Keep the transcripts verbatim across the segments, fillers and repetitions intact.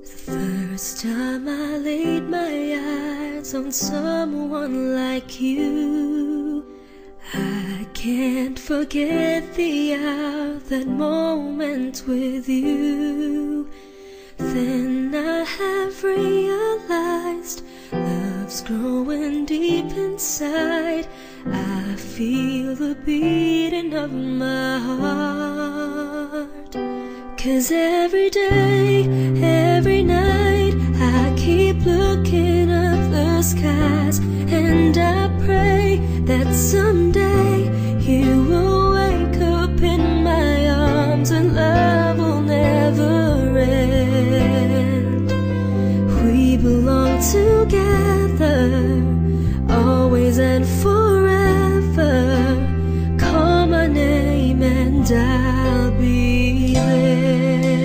First time I laid my eyes on someone like you, I can't forget the hour, that moment with you. Then I have realized love's growing deep inside. I feel the beating of my heart. 'Cause every day, every night, I keep looking up the skies, and I pray that someday you will wake up in my arms and love will never end. We belong together, always and forever. Call my name and I'll be there.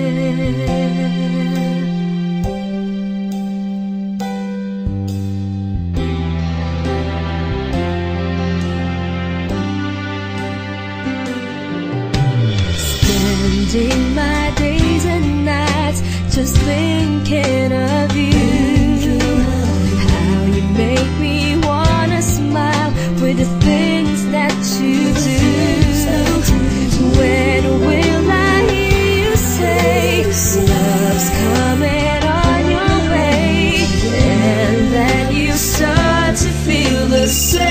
Spending my days and nights just thinking of you. How you make me wanna smile with the things that you do. When will I hear you say love's coming on your way, and then you start to feel the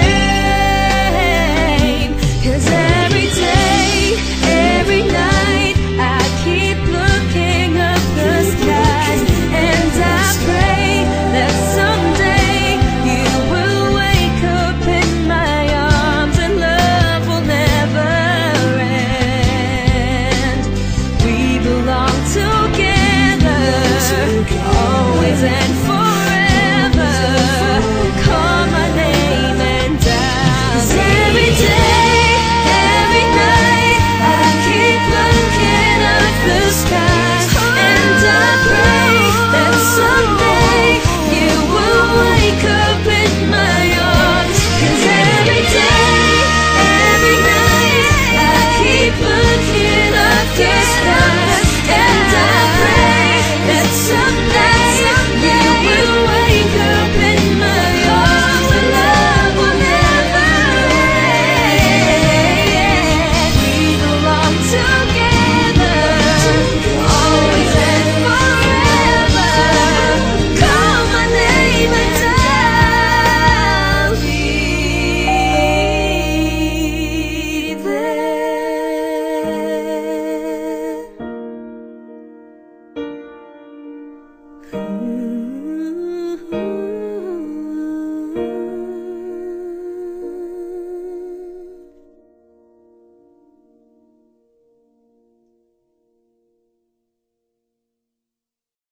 same? 'Cause every day, every night, I keep looking up the skies, and I pray that someday you will wake up in my arms and love will never end. We belong together, always and forever.